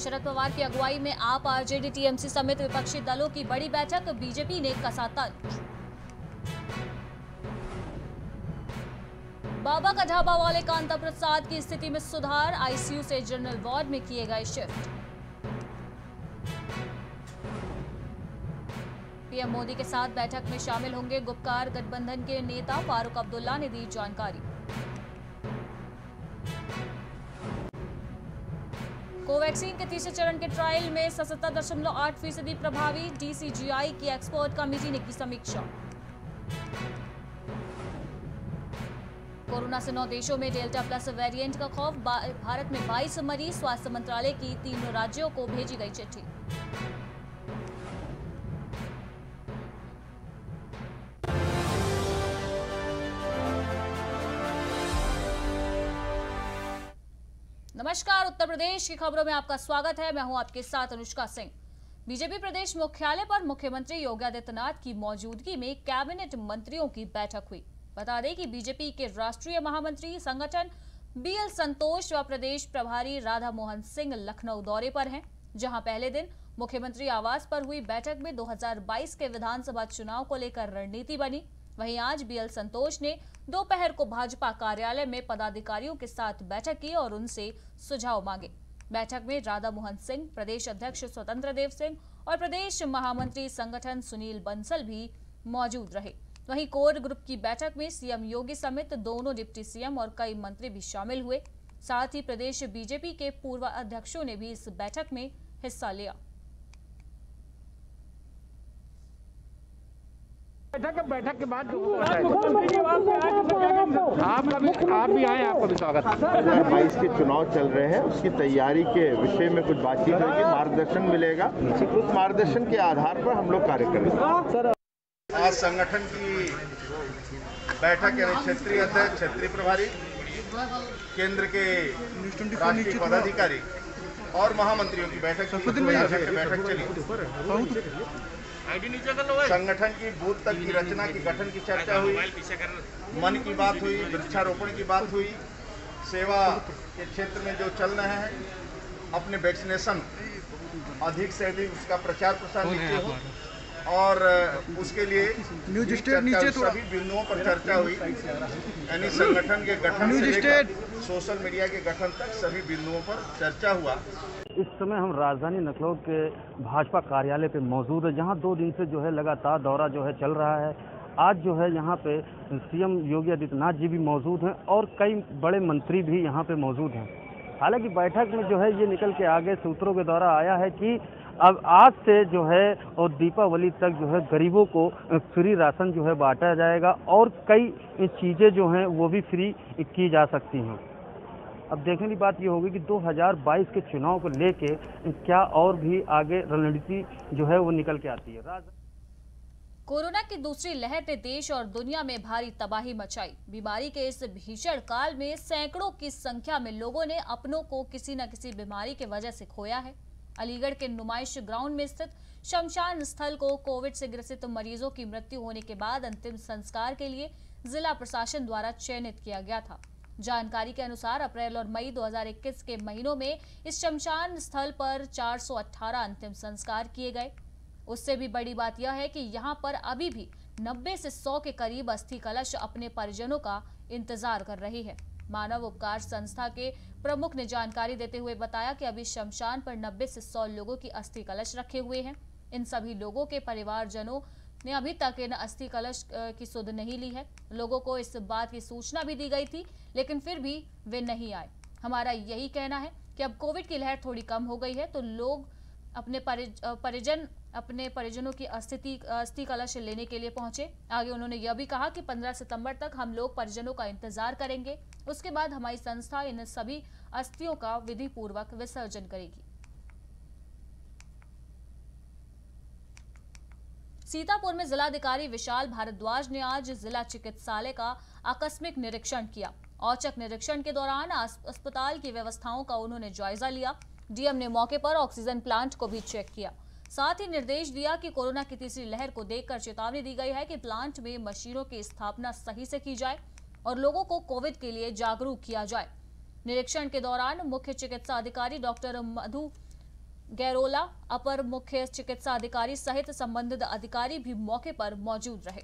शरद पवार की अगुवाई में आप आरजेडी टीएमसी समेत विपक्षी दलों की बड़ी बैठक, बीजेपी ने कसा तंज। बाबा का ढाबा वाले कांता प्रसाद की स्थिति में सुधार, आईसीयू से जनरल वार्ड में किए गए शिफ्ट। पीएम मोदी के साथ बैठक में शामिल होंगे गुपकार गठबंधन के नेता फारूक अब्दुल्ला ने दी जानकारी। कोवैक्सीन के तीसरे चरण के ट्रायल में 77.8% प्रभावी, डीसीजीआई की एक्सपर्ट कमेटी ने की समीक्षा। कोरोना से 9 देशों में डेल्टा प्लस वेरिएंट का खौफ, भारत में 22 मरीज, स्वास्थ्य मंत्रालय की 3 राज्यों को भेजी गई चिट्ठी। नमस्कार, उत्तर प्रदेश की खबरों में आपका स्वागत है। मैं हूं आपके साथ अनुष्का सिंह। बीजेपी प्रदेश मुख्यालय पर मुख्यमंत्री योगी आदित्यनाथ की मौजूदगी में कैबिनेट मंत्रियों की बैठक हुई। बता दें कि बीजेपी के राष्ट्रीय महामंत्री संगठन बीएल संतोष व प्रदेश प्रभारी राधा मोहन सिंह लखनऊ दौरे पर हैं, जहां पहले दिन मुख्यमंत्री आवास पर हुई बैठक में 2022 के विधानसभा चुनाव को लेकर रणनीति बनी। वहीं आज बीएल संतोष ने दोपहर को भाजपा कार्यालय में पदाधिकारियों के साथ बैठक की और उनसे सुझाव मांगे। बैठक में राधा मोहन सिंह, प्रदेश अध्यक्ष स्वतंत्र देव सिंह और प्रदेश महामंत्री संगठन सुनील बंसल भी मौजूद रहे। वहीं कोर ग्रुप की बैठक में सीएम योगी समेत दोनों डिप्टी सीएम और कई मंत्री भी शामिल हुए। साथ ही प्रदेश बीजेपी के पूर्व अध्यक्षों ने भी इस बैठक में हिस्सा लिया। बैठक के बाद आप भी आए, आपका भी स्वागत है। 2022 के चुनाव चल रहे हैं, उसकी तैयारी के विषय में कुछ बातचीत होगी, मार्गदर्शन मिलेगा। उस मार्गदर्शन के आधार पर हम लोग कार्य करेंगे। आज संगठन की बैठक यानी क्षेत्रीय अध्यक्ष, क्षेत्रीय प्रभारी, केंद्र के राष्ट्रीय पदाधिकारी और महामंत्रियों की बैठक चली। संगठन की बूथ तक की रचना की गठन की चर्चा हुई, मन की बात हुई, वृक्षारोपण की बात हुई, सेवा के क्षेत्र में जो चल रहे हैं, अपने वैक्सीनेशन अधिक से अधिक उसका प्रचार प्रसार नीचे हो और उसके लिए न्यूज स्टेट नीचे सभी बिंदुओं पर चर्चा हुई। यानी संगठन के गठन से लेकर सोशल मीडिया के गठन तक सभी बिंदुओं पर चर्चा हुआ। इस समय हम राजधानी लखनऊ के भाजपा कार्यालय पे मौजूद है, जहां 2 दिन से जो है लगातार दौरा जो है चल रहा है। आज जो है यहाँ पे सीएम योगी आदित्यनाथ जी भी मौजूद हैं और कई बड़े मंत्री भी यहाँ पे मौजूद हैं। हालांकि बैठक में जो है ये निकल के आगे सूत्रों के द्वारा आया है कि अब आज से जो है और दीपावली तक जो है गरीबों को फ्री राशन जो है बांटा जाएगा और कई चीज़ें जो हैं वो भी फ्री की जा सकती हैं। अब देखने की बात ये होगी कि 2022 के चुनाव को लेके क्या और भी आगे रणनीति जो है वो निकल के आती है। कोरोना की दूसरी लहर ने देश और दुनिया में भारी तबाही मचाई। बीमारी के इस भीषण काल में सैकड़ों की संख्या में लोगों ने अपनों को किसी न किसी बीमारी की वजह से खोया है। अलीगढ़ के नुमाइश ग्राउंड में स्थित शमशान स्थल को कोविड से ग्रसित मरीजों की मृत्यु होने के बाद अंतिम संस्कार के लिए जिला प्रशासन द्वारा चयनित किया गया था। जानकारी के अनुसार अप्रैल और मई 2021 के महीनों में इस शमशान स्थल पर 418 अंतिम संस्कार किए गए। उससे भी बड़ी बात यह है कि यहां पर अभी भी 90 से 100 के करीब अस्थि कलश अपने परिजनों का इंतजार कर रही है। मानव उपकार संस्था के प्रमुख ने जानकारी देते हुए बताया कि अभी शमशान पर 90 से 100 लोगों की अस्थि कलश रखे हुए हैं। इन सभी लोगों के परिवारजनों ने अभी तक इन अस्थि कलश की सुध नहीं ली है। लोगों को इस बात की सूचना भी दी गई थी, लेकिन फिर भी वे नहीं आए। हमारा यही कहना है कि अब कोविड की लहर थोड़ी कम हो गई है तो लोग अपने परिजनों की अस्थि कलश लेने के लिए पहुंचे। आगे उन्होंने यह भी कहा कि 15 सितंबर तक हम लोग परिजनों का इंतजार करेंगे। उसके बाद हमारी संस्था इन सभी अस्थियों का विधि पूर्वक विसर्जन करेगी। सीतापुर में जिलाधिकारी विशाल भारद्वाज ने आज जिला चिकित्सालय का आकस्मिक निरीक्षण किया। औचक निरीक्षण के दौरान अस्पताल की व्यवस्थाओं का उन्होंने जायजा लिया। डीएम ने मौके पर ऑक्सीजन प्लांट को भी चेक किया। साथ ही निर्देश दिया कि कोरोना की तीसरी लहर को देखकर चेतावनी दी गई है कि प्लांट में मशीनों की स्थापना सही से की जाए और लोगों को कोविड के लिए जागरूक किया जाए। निरीक्षण के दौरान मुख्य चिकित्सा अधिकारी डॉक्टर मधु गैरोला, अपर मुख्य चिकित्सा अधिकारी सहित संबंधित अधिकारी भी मौके पर मौजूद रहे।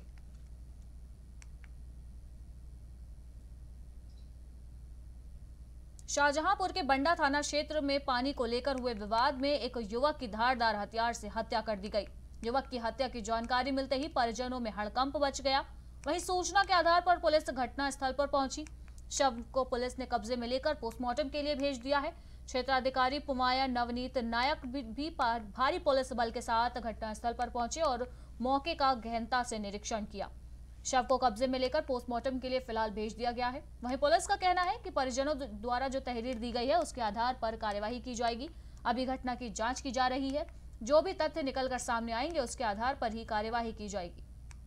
शाहजहांपुर के बंडा थाना क्षेत्र में पानी को लेकर हुए विवाद में एक युवक की धारदार हथियार से हत्या कर दी गई। युवक की हत्या की जानकारी मिलते ही परिजनों में हड़कंप मच गया। वहीं सूचना के आधार पर पुलिस घटनास्थल पर पहुंची। शव को पुलिस ने कब्जे में लेकर पोस्टमार्टम के लिए भेज दिया है। क्षेत्राधिकारी पुमाया नवनीत नायक भी भारी पुलिस बल के साथ घटनास्थल पर पहुंचे और मौके का गहनता से निरीक्षण किया। शव को कब्जे में लेकर पोस्टमार्टम के लिए फिलहाल भेज दिया गया है। वहीं पुलिस का कहना है कि परिजनों द्वारा जो तहरीर दी गई है उसके आधार पर कार्यवाही की जाएगी। अभी घटना की जांच की जा रही है। जो भी तथ्य निकलकर सामने आएंगे उसके आधार पर ही कार्यवाही की जाएगी।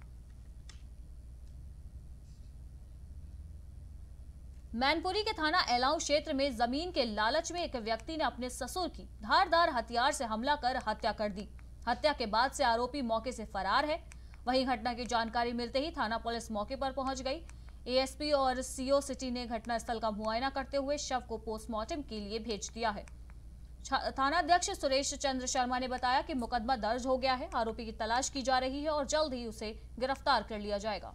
मैनपुरी के थाना एलाऊ क्षेत्र में जमीन के लालच में एक व्यक्ति ने अपने ससुर की धारदार हथियार से हमला कर हत्या कर दी। हत्या के बाद से आरोपी मौके से फरार है। वहीं घटना की जानकारी मिलते ही थाना पुलिस मौके पर पहुंच गई। एएसपी और सीओ सिटी ने घटनास्थल का मुआयना करते हुए शव को पोस्टमार्टम के लिए भेज दिया है। थानाध्यक्ष सुरेश चंद्र शर्मा ने बताया कि मुकदमा दर्ज हो गया है। आरोपी की तलाश की जा रही है और जल्द ही उसे गिरफ्तार कर लिया जाएगा।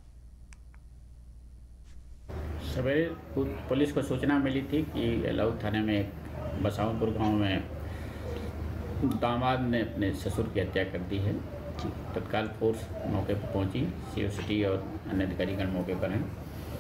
सवेरे पुलिस को सूचना मिली थी कि एलाऊ थाने में बसाऊपुर गांव में दामाद ने अपने ससुर की हत्या कर दी है। तत्काल फोर्स मौके पर पहुंची। सीओ सिटी और अन्य अधिकारीगण मौके पर हैं।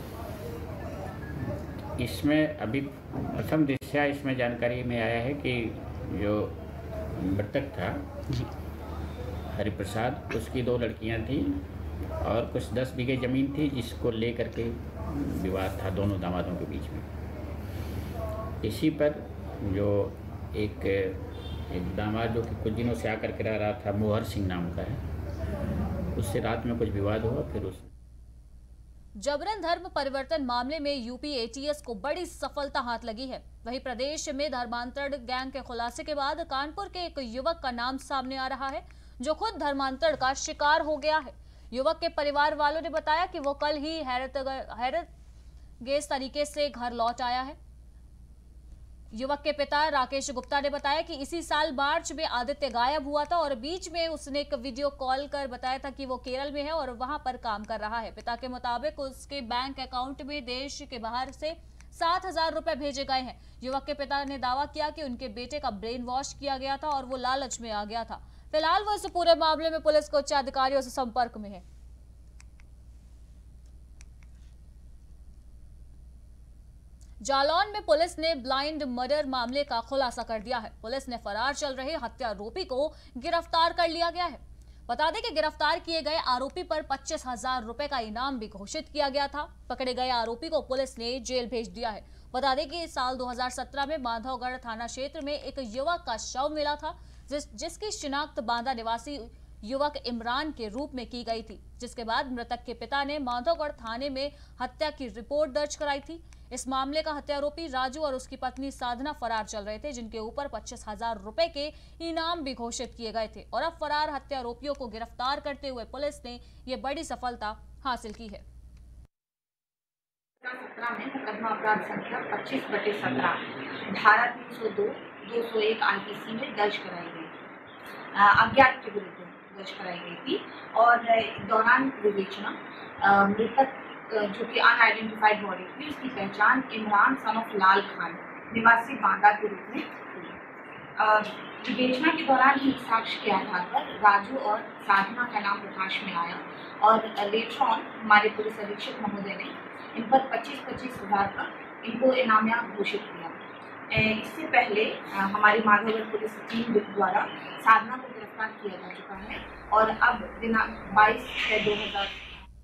इसमें अभी प्रथम दृष्टया इसमें जानकारी में आया है कि जो मृतक था हरिप्रसाद, उसकी 2 लड़कियां थी और कुछ 10 बीघे ज़मीन थी जिसको लेकर के विवाद था दोनों दामादों के बीच में। इसी पर जो एक दामाद जो कि कुछ दिनों से आकर के रह रहा था, मोहर सिंह नाम का है, उससे रात में कुछ विवाद हुआ। फिर उस जबरन धर्म परिवर्तन मामले में यूपी एटीएस को बड़ी सफलता हाथ लगी है। वहीं प्रदेश में धर्मांतरण गैंग के खुलासे के बाद कानपुर के एक युवक का नाम सामने आ रहा है जो खुद धर्मांतरण का शिकार हो गया है। युवक के परिवार वालों ने बताया कि वो कल ही हैरत गेज तरीके से घर लौट आया है। युवक के पिता राकेश गुप्ता ने बताया कि इसी साल मार्च में आदित्य गायब हुआ था और बीच में उसने एक वीडियो कॉल कर बताया था कि वो केरल में है और वहां पर काम कर रहा है। पिता के मुताबिक उसके बैंक अकाउंट में देश के बाहर से 7,000 रुपए भेजे गए हैं। युवक के पिता ने दावा किया कि उनके बेटे का ब्रेन वॉश किया गया था और वो लालच में आ गया था। फिलहाल वो इस पूरे मामले में पुलिस के उच्च अधिकारियों से संपर्क में है। जालौन में पुलिस ने ब्लाइंड मर्डर मामले का खुलासा कर दिया है। पुलिस ने फरार चल रहे हत्यारोपी को गिरफ्तार कर लिया गया है। बता दें कि गिरफ्तार किए गए आरोपी पर 25,000 रुपए का इनाम भी घोषित किया गया था। पकड़े गए आरोपी को पुलिस ने जेल भेज दिया है। बता दें कि साल 2017 में माधवगढ़ थाना क्षेत्र में एक युवक का शव मिला था जिसकी शिनाख्त बांदा निवासी युवक इमरान के रूप में की गई थी, जिसके बाद मृतक के पिता ने माधवगढ़ थाने में हत्या की रिपोर्ट दर्ज कराई थी। इस मामले का हत्यारोपी राजू और उसकी पत्नी साधना फरार चल रहे थे, जिनके ऊपर 25,000 रुपए के इनाम भी घोषित किए गए थे और अब फरार हत्यारोपियों को गिरफ्तार करते हुए पुलिस ने ये बड़ी सफलता हासिल की है। 2017 में मुकदमा अपराध संख्या 25/17 धारा 302, 201 आईपीसी में दर्ज कराई गई, अज्ञात के विरुद्ध दर्ज कराई गई थी और दौरान विवेचना मृतक जो कि अनआइडेंटिफाइड बॉडी थी, उसकी पहचान इमरान सन ऑफ लाल खान निवासी बांदा के रूप में हुई। विवेचना के दौरान ही साक्ष्य के आधार पर राजू और साधना का नाम प्रकाश में आया और लेटर ऑन हमारे पुलिस अधीक्षक महोदय ने इन पर 25,000 का इनको इनामिया घोषित किया। इससे पहले हमारी माधवगढ़ पुलिस टीम द्वारा साधना को गिरफ्तार किया जा चुका है और अब दिनांक 22/6/2000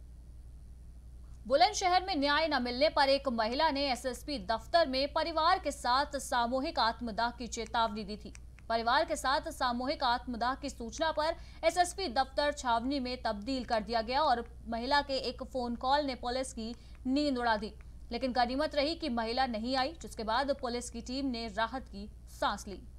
बुलंदशहर में न्याय न मिलने पर एक महिला ने एसएसपी दफ्तर में परिवार के साथ सामूहिक आत्मदाह की चेतावनी दी थी। परिवार के साथ सामूहिक आत्मदाह की सूचना पर एसएसपी दफ्तर छावनी में तब्दील कर दिया गया और महिला के एक फोन कॉल ने पुलिस की नींद उड़ा दी, लेकिन गनीमत रही कि महिला नहीं आई, जिसके बाद पुलिस की टीम ने राहत की सांस ली।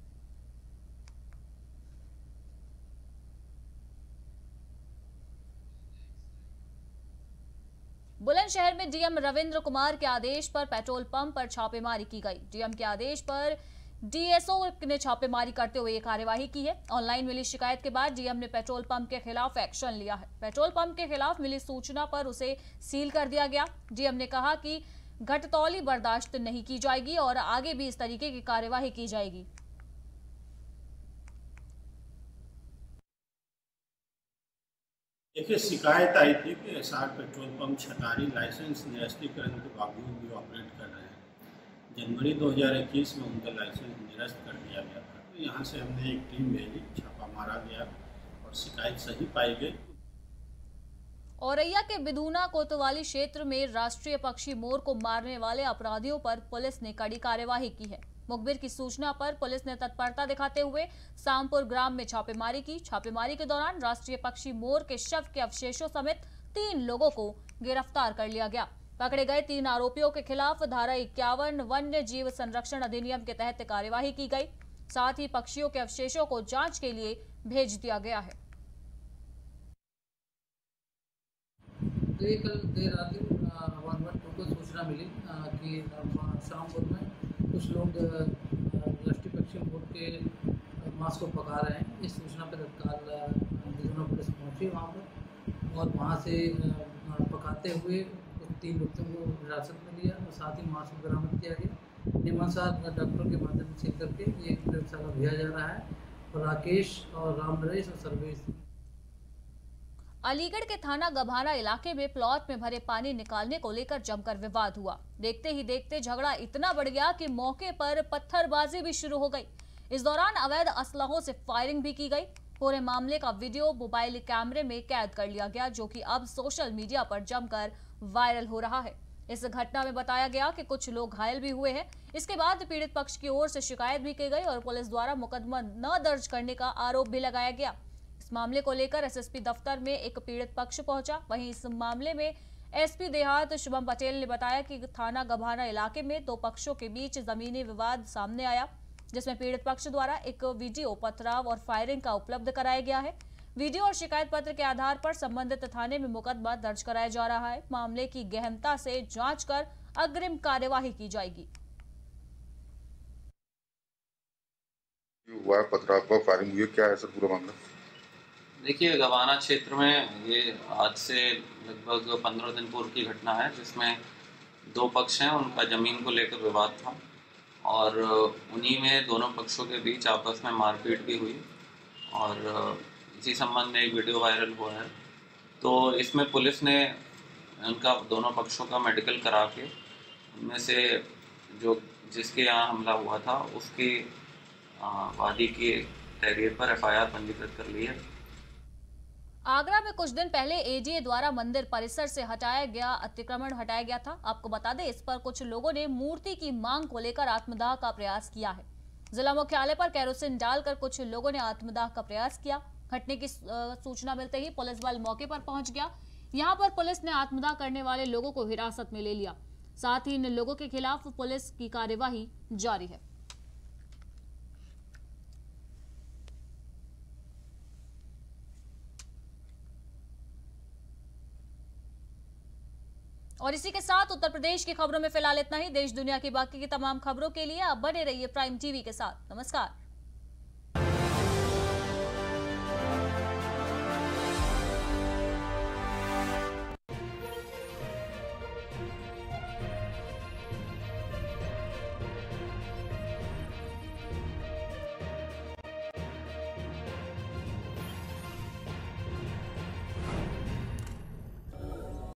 बुलंदशहर में डीएम रविंद्र कुमार के आदेश पर पेट्रोल पंप पर छापेमारी की गई। डीएम के आदेश पर डीएसओ ने छापेमारी करते हुए ये कार्यवाही की है। ऑनलाइन मिली शिकायत के बाद डीएम ने पेट्रोल पंप के खिलाफ एक्शन लिया है। पेट्रोल पंप के खिलाफ मिली सूचना पर उसे सील कर दिया गया। डीएम ने कहा कि घटतौली बर्दाश्त नहीं की जाएगी और आगे भी इस तरीके की कार्यवाही की जाएगी। देखिए, शिकायत आई थी कि SR petrol pump Chhatari licence निरस्तीकरण के बावजूद भी ऑपरेट कर रहे हैं। जनवरी 2021 में उनका लाइसेंस निरस्त कर दिया गया था। तो यहाँ से हमने एक टीम भेजी, छापा मारा गया और शिकायत सही पाई गई। औरैया के बिधूना कोतवाली क्षेत्र में राष्ट्रीय पक्षी मोर को मारने वाले अपराधियों पर पुलिस ने कड़ी कार्यवाही की है। मुखबिर की सूचना पर पुलिस ने तत्परता दिखाते हुए सामपुर ग्राम में छापेमारी की। छापेमारी के दौरान राष्ट्रीय पक्षी मोर के शव के अवशेषों समेत 3 लोगों को गिरफ्तार कर लिया गया। पकड़े गए 3 आरोपियों के खिलाफ धारा 51 वन्य जीव संरक्षण अधिनियम के तहत कार्यवाही की गई। साथ ही पक्षियों के अवशेषों को जांच के लिए भेज दिया गया है। कल देर रात को सूचना मिली कि शामपुर में कुछ लोग राष्ट्रीय पक्षी मोर के मांस को पका रहे हैं। इस सूचना पर तत्काल बिधूना पुलिस पहुंची वहां पर और वहां से पकाते हुए 3 व्यक्तियों को हिरासत में लिया और साथ ही मांस को बरामद किया गया। नियमानुसार डॉक्टर के माध्यम से करके ये प्रयोगशाला भेजा जा रहा है। और राकेश और राम नरेश और सर्वेश। अलीगढ़ के थाना गभाना इलाके में प्लॉट में भरे पानी निकालने को लेकर जमकर विवाद हुआ। देखते ही देखते झगड़ा इतना बढ़ गया कि मौके पर पत्थरबाजी भी शुरू हो गई। इस दौरान अवैध असलहों से फायरिंग भी की गई। पूरे मामले का वीडियो मोबाइल कैमरे में कैद कर लिया गया, जो कि अब सोशल मीडिया पर जमकर वायरल हो रहा है। इस घटना में बताया गया कि कुछ लोग घायल भी हुए हैं। इसके बाद पीड़ित पक्ष की ओर से शिकायत भी की गई और पुलिस द्वारा मुकदमा न दर्ज करने का आरोप भी लगाया गया। इस मामले को लेकर एसएसपी दफ्तर में एक पीड़ित पक्ष पहुंचा। वहीं इस मामले में एसपी देहात शुभम पटेल ने बताया कि थाना गभाना इलाके में 2 पक्षों के बीच जमीनी विवाद सामने आया, जिसमें पीड़ित पक्ष द्वारा एक वीडियो, पथराव और फायरिंग का उपलब्ध कराया गया है। वीडियो और शिकायत पत्र के आधार पर संबंधित थाने में मुकदमा दर्ज कराया जा रहा है। मामले की गहनता से जांच कर अग्रिम कार्यवाही की जाएगी। हुआ पथराव का फायरिंग हुई, क्या है सर पूरा मामला? देखिए, गवाना क्षेत्र में ये आज से लगभग 15 दिन पूर्व की घटना है, जिसमें 2 पक्ष हैं, उनका ज़मीन को लेकर विवाद था और उन्हीं में दोनों पक्षों के बीच आपस में मारपीट भी हुई और इसी संबंध में एक वीडियो वायरल हुआ है। तो इसमें पुलिस ने उनका दोनों पक्षों का मेडिकल करा के उनमें से जिसके यहाँ हमला हुआ था उसकी वादी की तहरीर पर एफआईआर पंजीकृत कर ली है। आगरा में कुछ दिन पहले एडीए द्वारा मंदिर परिसर से अतिक्रमण हटाया गया था। आपको बता दें, इस पर कुछ लोगों ने मूर्ति की मांग को लेकर आत्मदाह का प्रयास किया है। जिला मुख्यालय पर केरोसिन डालकर कुछ लोगों ने आत्मदाह का प्रयास किया। घटने की सूचना मिलते ही पुलिस बल मौके पर पहुंच गया। यहां पर पुलिस ने आत्मदाह करने वाले लोगों को हिरासत में ले लिया। साथ ही इन लोगों के खिलाफ पुलिस की कार्यवाही जारी है। और इसी के साथ उत्तर प्रदेश की खबरों में फिलहाल इतना ही। देश दुनिया की बाकी की तमाम खबरों के लिए आप बने रहिए प्राइम टीवी के साथ। नमस्कार।